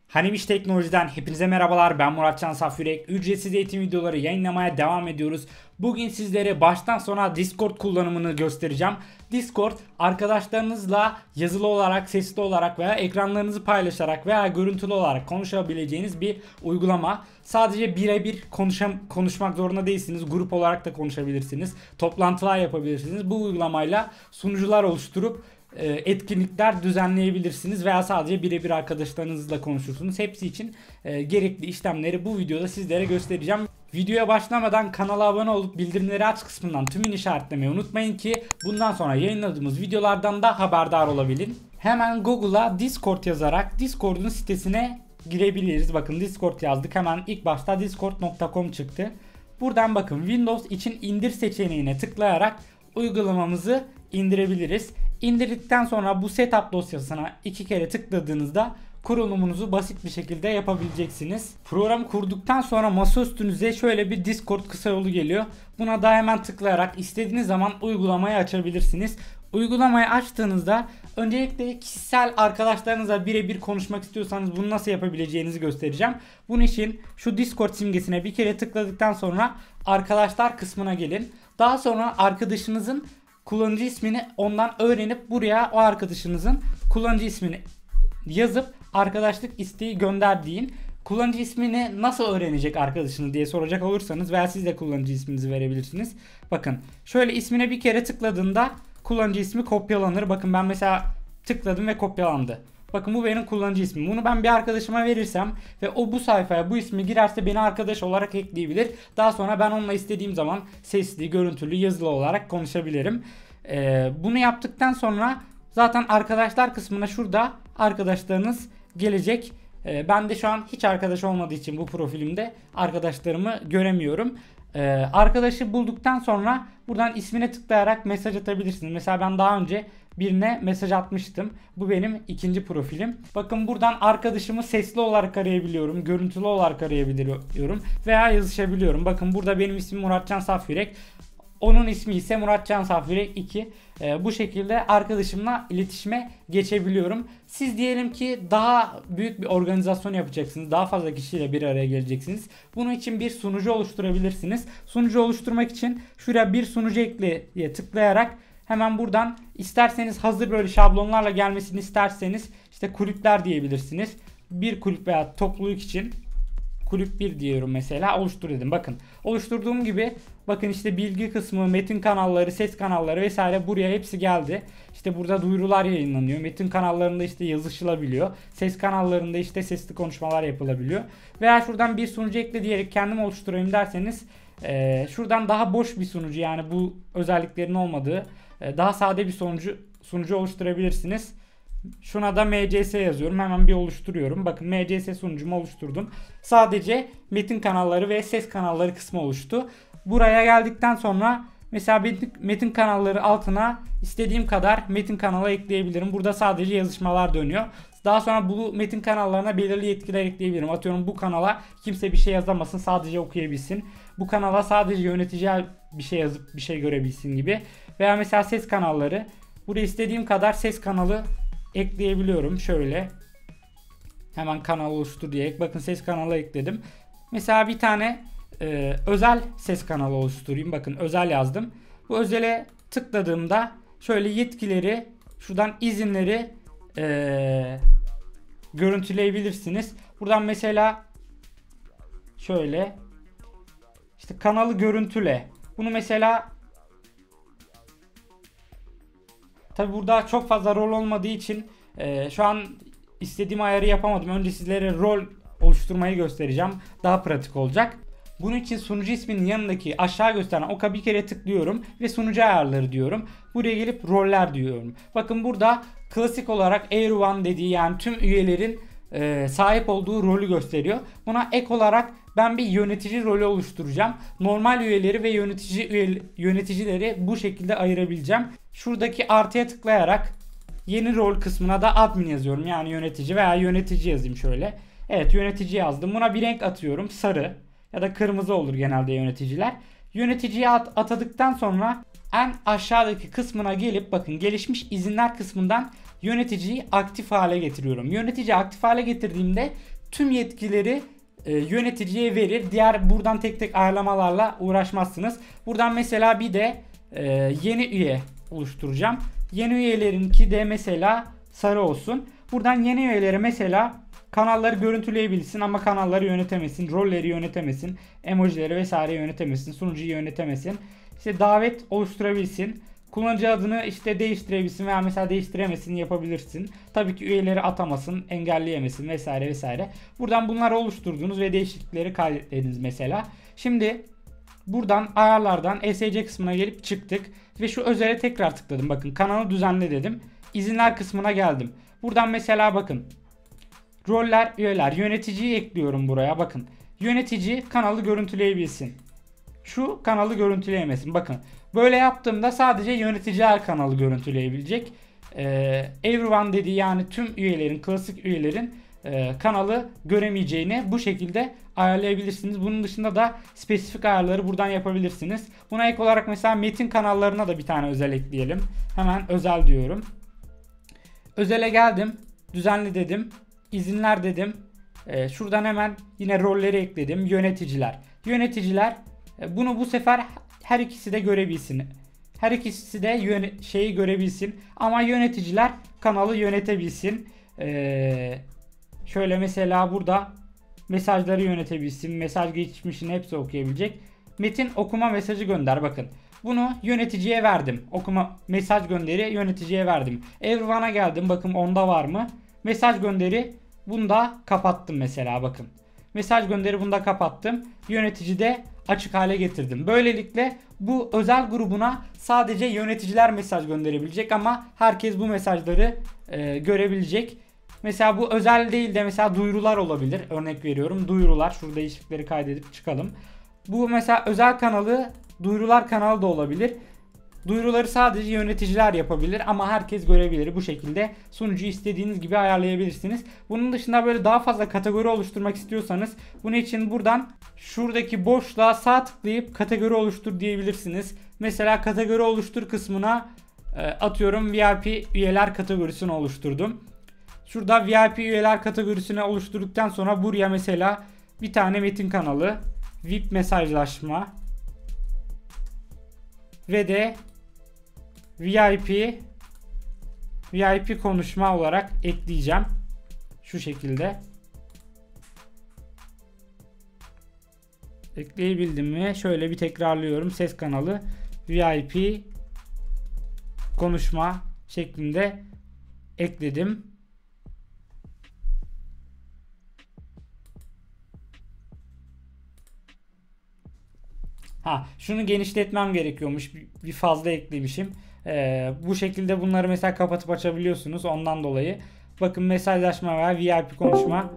Hanimiş Teknoloji'den hepinize merhabalar. Ben Muratcan Safyürek. Ücretsiz eğitim videoları yayınlamaya devam ediyoruz. Bugün sizlere baştan sona Discord kullanımını göstereceğim. Discord, arkadaşlarınızla yazılı olarak, sesli olarak veya ekranlarınızı paylaşarak veya görüntülü olarak konuşabileceğiniz bir uygulama. Sadece birebir konuşmak zorunda değilsiniz. Grup olarak da konuşabilirsiniz. Toplantılar yapabilirsiniz. Bu uygulamayla sunucular oluşturup etkinlikler düzenleyebilirsiniz veya sadece birebir arkadaşlarınızla konuşursunuz. Hepsi için gerekli işlemleri bu videoda sizlere göstereceğim. Videoya başlamadan kanala abone olup bildirimleri aç kısmından tümünü işaretlemeyi unutmayın ki bundan sonra yayınladığımız videolardan da haberdar olabilin. Hemen Google'a Discord yazarak Discord'un sitesine girebiliriz. Bakın Discord yazdık. Hemen ilk başta discord.com çıktı. Buradan bakın Windows için indir seçeneğine tıklayarak uygulamamızı indirebiliriz. İndirdikten sonra bu setup dosyasına 2 kere tıkladığınızda kurulumunuzu basit bir şekilde yapabileceksiniz. Programı kurduktan sonra masaüstünüze şöyle bir Discord kısa yolu geliyor. Buna da hemen tıklayarak istediğiniz zaman uygulamayı açabilirsiniz. Uygulamayı açtığınızda öncelikle kişisel arkadaşlarınızla birebir konuşmak istiyorsanız bunu nasıl yapabileceğinizi göstereceğim. Bunun için şu Discord simgesine bir kere tıkladıktan sonra arkadaşlar kısmına gelin. Daha sonra arkadaşınızın kullanıcı ismini ondan öğrenip buraya o arkadaşınızın kullanıcı ismini yazıp arkadaşlık isteği gönder deyin. Kullanıcı ismini nasıl öğrenecek arkadaşınız diye soracak olursanız veya siz de kullanıcı isminizi verebilirsiniz. Bakın şöyle ismine bir kere tıkladığında kullanıcı ismi kopyalanır. Bakın ben mesela tıkladım ve kopyalandı. Bakın bu benim kullanıcı ismim. Bunu ben bir arkadaşıma verirsem ve o bu sayfaya bu ismi girerse beni arkadaş olarak ekleyebilir. Daha sonra ben onunla istediğim zaman sesli, görüntülü, yazılı olarak konuşabilirim. Bunu yaptıktan sonra zaten arkadaşlar kısmına şurada arkadaşlarınız gelecek. Ben de şu an hiç arkadaş olmadığı için bu profilimde arkadaşlarımı göremiyorum. Arkadaşı bulduktan sonra buradan ismine tıklayarak mesaj atabilirsiniz. Mesela ben daha önce birine mesaj atmıştım. Bu benim ikinci profilim. Bakın buradan arkadaşımı sesli olarak arayabiliyorum. Görüntülü olarak arayabiliyorum. Veya yazışabiliyorum. Bakın burada benim ismim Muratcan Safyürek. Onun ismi ise Muratcan Safyürek 2. Bu şekilde arkadaşımla iletişime geçebiliyorum. Siz diyelim ki daha büyük bir organizasyon yapacaksınız. Daha fazla kişiyle bir araya geleceksiniz. Bunun için bir sunucu oluşturabilirsiniz. Sunucu oluşturmak için şuraya bir sunucu ekleye tıklayarak hemen buradan isterseniz hazır böyle şablonlarla gelmesini isterseniz işte kulüpler diyebilirsiniz. Bir kulüp veya topluluk için kulüp 1 diyorum mesela, oluştur dedim. Bakın oluşturduğum gibi bakın işte bilgi kısmı, metin kanalları, ses kanalları vesaire buraya hepsi geldi. İşte burada duyurular yayınlanıyor. Metin kanallarında işte yazışılabiliyor. Ses kanallarında işte sesli konuşmalar yapılabiliyor. Veya şuradan bir sunucu ekle diyerek kendim oluşturayım derseniz şuradan daha boş bir sunucu, yani bu özelliklerin olmadığı daha sade bir sunucu oluşturabilirsiniz. Şuna da MCS yazıyorum. Hemen bir oluşturuyorum. Bakın MCS sunucumu oluşturdum. Sadece metin kanalları ve ses kanalları kısmı oluştu. Buraya geldikten sonra mesela metin kanalları altına istediğim kadar metin kanalı ekleyebilirim. Burada sadece yazışmalar dönüyor. Daha sonra bu metin kanallarına belirli yetkiler ekleyebilirim. Atıyorum bu kanala kimse bir şey yazamasın, sadece okuyabilsin. Bu kanala sadece yönetici bir şey yazıp bir şey görebilsin gibi. Veya mesela ses kanalları. Buraya istediğim kadar ses kanalı ekleyebiliyorum. Şöyle hemen kanal oluştur diyerek bakın ses kanalı ekledim. Mesela bir tane özel ses kanalı oluşturayım. Bakın özel yazdım. Bu özele tıkladığımda şöyle yetkileri, şuradan izinleri görüntüleyebilirsiniz. Buradan mesela şöyle işte kanalı görüntüle. Bunu mesela tabi burada çok fazla rol olmadığı için şu an istediğim ayarı yapamadım. Önce sizlere rol oluşturmayı göstereceğim. Daha pratik olacak. Bunun için sunucu isminin yanındaki aşağı gösteren oka bir kere tıklıyorum ve sunucu ayarları diyorum. Buraya gelip roller diyorum. Bakın burada klasik olarak everyone dediği, yani tüm üyelerin sahip olduğu rolü gösteriyor. Buna ek olarak ben bir yönetici rolü oluşturacağım. Normal üyeleri ve yöneticileri bu şekilde ayırabileceğim. Şuradaki artıya tıklayarak yeni rol kısmına da admin yazıyorum. Yani yönetici veya yönetici yazayım şöyle. Evet, yönetici yazdım. Buna bir renk atıyorum. Sarı ya da kırmızı olur genelde yöneticiler. Yöneticiye atadıktan sonra en aşağıdaki kısmına gelip bakın gelişmiş izinler kısmından yöneticiyi aktif hale getiriyorum. Yönetici aktif hale getirdiğimde tüm yetkileri yöneticiye verir. Diğer buradan tek tek ayarlamalarla uğraşmazsınız. Buradan mesela bir de yeni üye oluşturacağım. Yeni üyelerinki de mesela sarı olsun. Buradan yeni üyelere mesela kanalları görüntüleyebilsin ama kanalları yönetemesin, rolleri yönetemesin, emojileri vesaire yönetemesin, sunucuyu yönetemesin. İşte davet oluşturabilsin. Kullanıcı adını işte değiştirebilsin veya mesela değiştiremesin, yapabilirsin. Tabii ki üyeleri atamasın, engelleyemesin vesaire vesaire. Buradan bunları oluşturdunuz ve değişiklikleri kaydetlediniz mesela. Şimdi buradan ayarlardan ESC kısmına gelip çıktık ve şu özele tekrar tıkladım. Bakın kanalı düzenle dedim. İzinler kısmına geldim. Buradan mesela bakın roller, üyeler, yöneticiyi ekliyorum buraya. Bakın yönetici kanalı görüntüleyebilsin. Şu kanalı görüntüleyemesin. Bakın böyle yaptığımda sadece yöneticiler kanalı görüntüleyebilecek. Everyone dediği yani tüm üyelerin, klasik üyelerin kanalı göremeyeceğini bu şekilde ayarlayabilirsiniz. Bunun dışında da spesifik ayarları buradan yapabilirsiniz. Buna ek olarak mesela metin kanallarına da bir tane özel ekleyelim. Hemen özel diyorum. Özele geldim. Düzenli dedim. İzinler dedim. Şuradan hemen yine rolleri ekledim. Yöneticiler. Yöneticiler bunu bu sefer her ikisi de görebilsin. Her ikisi de şeyi görebilsin. Ama yöneticiler kanalı yönetebilsin. Şöyle mesela burada mesajları yönetebilsin. Mesaj geçmişini hepsi okuyabilecek. Metin okuma mesajı gönder. Bakın. Bunu yöneticiye verdim. Okuma mesaj gönderi yöneticiye verdim. Everyone'a geldim. Bakın onda var mı? Mesaj gönderi bunda kapattım mesela bakın. Mesaj gönderi bunda kapattım. Yöneticide açık hale getirdim. Böylelikle bu özel grubuna sadece yöneticiler mesaj gönderebilecek ama herkes bu mesajları görebilecek. Mesela bu özel değil de mesela duyurular olabilir. Örnek veriyorum. Duyurular. Şurada değişiklikleri kaydedip çıkalım. Bu mesela özel kanalı duyurular kanalı da olabilir. Duyuruları sadece yöneticiler yapabilir ama herkes görebilir. Bu şekilde sunucuyu istediğiniz gibi ayarlayabilirsiniz. Bunun dışında böyle daha fazla kategori oluşturmak istiyorsanız bunun için buradan şuradaki boşluğa sağ tıklayıp kategori oluştur diyebilirsiniz. Mesela kategori oluştur kısmına atıyorum VIP üyeler kategorisini oluşturdum. Şurada VIP üyeler kategorisini oluşturduktan sonra buraya mesela bir tane metin kanalı, VIP mesajlaşma ve de VIP konuşma olarak ekleyeceğim. Şu şekilde. Ekleyebildim mi? Şöyle bir tekrarlıyorum. Ses kanalı VIP konuşma şeklinde ekledim. Şunu genişletmem gerekiyormuş. Bir fazla eklemişim. Bu şekilde bunları mesela kapatıp açabiliyorsunuz. Ondan dolayı. Bakın mesajlaşma var. VIP konuşma.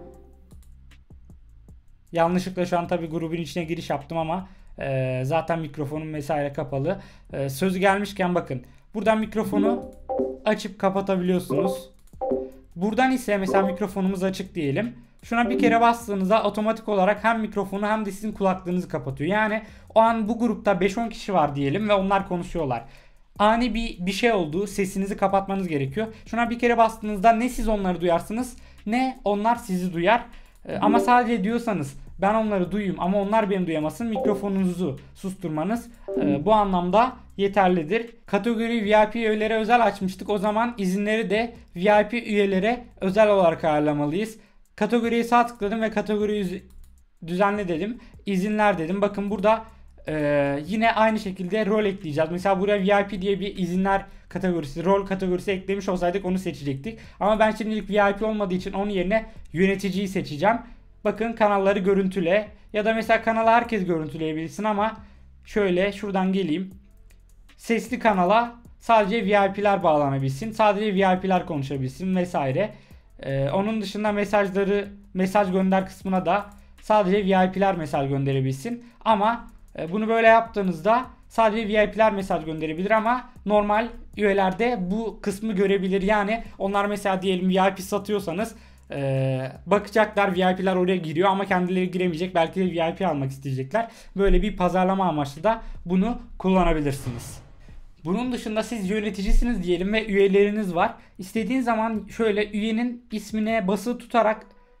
Yanlışlıkla şu an tabi grubun içine giriş yaptım ama zaten mikrofonum vesaire kapalı. Sözü gelmişken bakın. Buradan mikrofonu açıp kapatabiliyorsunuz. Buradan ise mesela mikrofonumuz açık diyelim. Şuna bir kere bastığınızda otomatik olarak hem mikrofonu hem de sizin kulaklığınızı kapatıyor. Yani o an bu grupta 5-10 kişi var diyelim ve onlar konuşuyorlar. Ani bir şey oldu. Sesinizi kapatmanız gerekiyor. Şuna bir kere bastığınızda ne siz onları duyarsınız ne onlar sizi duyar. Ama sadece diyorsanız ben onları duyayım ama onlar beni duyamasın, mikrofonunuzu susturmanız bu anlamda yeterlidir. Kategori VIP üyelere özel açmıştık. O zaman izinleri de VIP üyelere özel olarak ayarlamalıyız. Kategoriye sağ tıkladım ve kategoriyi düzenle dedim. İzinler dedim. Bakın burada yine aynı şekilde rol ekleyeceğiz. Mesela buraya VIP diye bir izinler kategorisi, rol kategorisi eklemiş olsaydık onu seçecektik. Ama ben şimdilik VIP olmadığı için onun yerine yöneticiyi seçeceğim. Bakın kanalları görüntüle ya da mesela kanalı herkes görüntüleyebilsin ama şöyle şuradan geleyim. Sesli kanala sadece VIP'ler bağlanabilsin. Sadece VIP'ler konuşabilsin vesaire. Onun dışında mesaj gönder kısmına da sadece VIP'ler mesaj gönderebilsin. Ama bunu böyle yaptığınızda sadece VIP'ler mesaj gönderebilir ama normal üyelerde bu kısmı görebilir. Yani onlar mesela diyelim VIP satıyorsanız bakacaklar VIP'ler oraya giriyor ama kendileri giremeyecek. Belki de VIP almak isteyecekler. Böyle bir pazarlama amaçlı da bunu kullanabilirsiniz. Bunun dışında siz yöneticisiniz diyelim ve üyeleriniz var. İstediğin zaman şöyle üyenin ismine basılı tutarak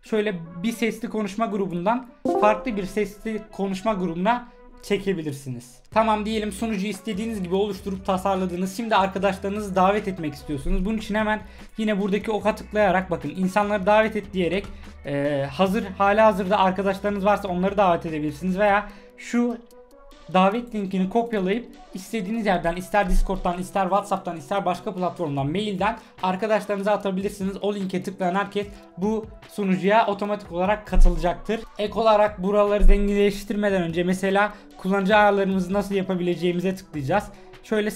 şöyle bir sesli konuşma grubundan farklı bir sesli konuşma grubuna çekebilirsiniz. Tamam diyelim, sunucuyu istediğiniz gibi oluşturup tasarladınız. Şimdi arkadaşlarınızı davet etmek istiyorsunuz. Bunun için hemen yine buradaki oka tıklayarak, bakın insanları davet et diyerek halihazırda arkadaşlarınız varsa onları davet edebilirsiniz veya şu davet linkini kopyalayıp istediğiniz yerden, ister Discord'dan, ister WhatsApp'tan, ister başka platformdan, mailden arkadaşlarınıza atabilirsiniz. O linke tıklayan herkes bu sunucuya otomatik olarak katılacaktır. Ek olarak buraları zenginleştirmeden önce mesela kullanıcı ayarlarımızı nasıl yapabileceğimize tıklayacağız. Şöyle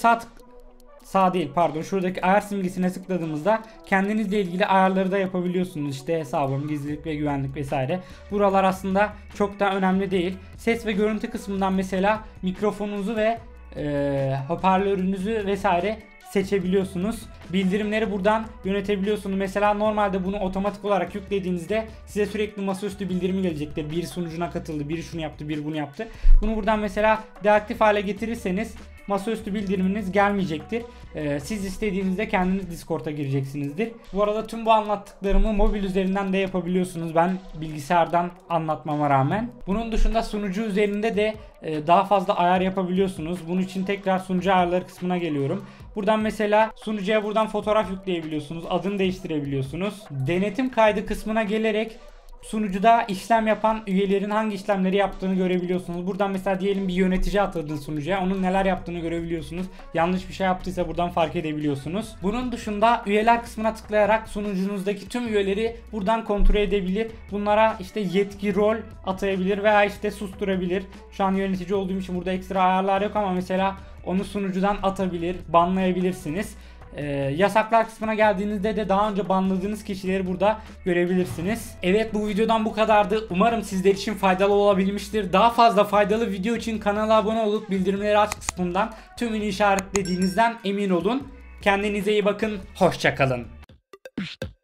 şuradaki ayar simgesine tıkladığımızda kendinizle ilgili ayarları da yapabiliyorsunuz. İşte hesabım, gizlilik ve güvenlik vesaire. Buralar aslında çok da önemli değil. Ses ve görüntü kısmından mesela mikrofonunuzu ve hoparlörünüzü vesaire seçebiliyorsunuz. Bildirimleri buradan yönetebiliyorsunuz. Mesela normalde bunu otomatik olarak yüklediğinizde size sürekli masaüstü bildirimi gelecektir. Bir sunucuna katıldı, biri şunu yaptı, biri bunu yaptı. Bunu buradan mesela deaktif hale getirirseniz masaüstü bildiriminiz gelmeyecektir. Siz istediğinizde kendiniz Discord'a gireceksinizdir. Bu arada tüm bu anlattıklarımı mobil üzerinden de yapabiliyorsunuz, ben bilgisayardan anlatmama rağmen. Bunun dışında sunucu üzerinde de daha fazla ayar yapabiliyorsunuz. Bunun için tekrar sunucu ayarları kısmına geliyorum. Buradan mesela sunucuya fotoğraf yükleyebiliyorsunuz. Adını değiştirebiliyorsunuz. Denetim kaydı kısmına gelerek sunucuda işlem yapan üyelerin hangi işlemleri yaptığını görebiliyorsunuz. Buradan mesela diyelim bir yönetici atadın sunucuya, onun neler yaptığını görebiliyorsunuz. Yanlış bir şey yaptıysa buradan fark edebiliyorsunuz. Bunun dışında üyeler kısmına tıklayarak sunucunuzdaki tüm üyeleri buradan kontrol edebilir. Bunlara işte yetki, rol atayabilir veya işte susturabilir. Şu an yönetici olduğum için burada ekstra ayarlar yok ama mesela onu sunucudan atabilir, banlayabilirsiniz. Yasaklar kısmına geldiğinizde de daha önce banladığınız kişileri burada görebilirsiniz. Evet, bu videodan bu kadardı. Umarım sizler için faydalı olabilmiştir. Daha fazla faydalı video için kanala abone olup bildirimleri aç kısmından tümünü işaretlediğinizden emin olun. Kendinize iyi bakın. Hoşça kalın.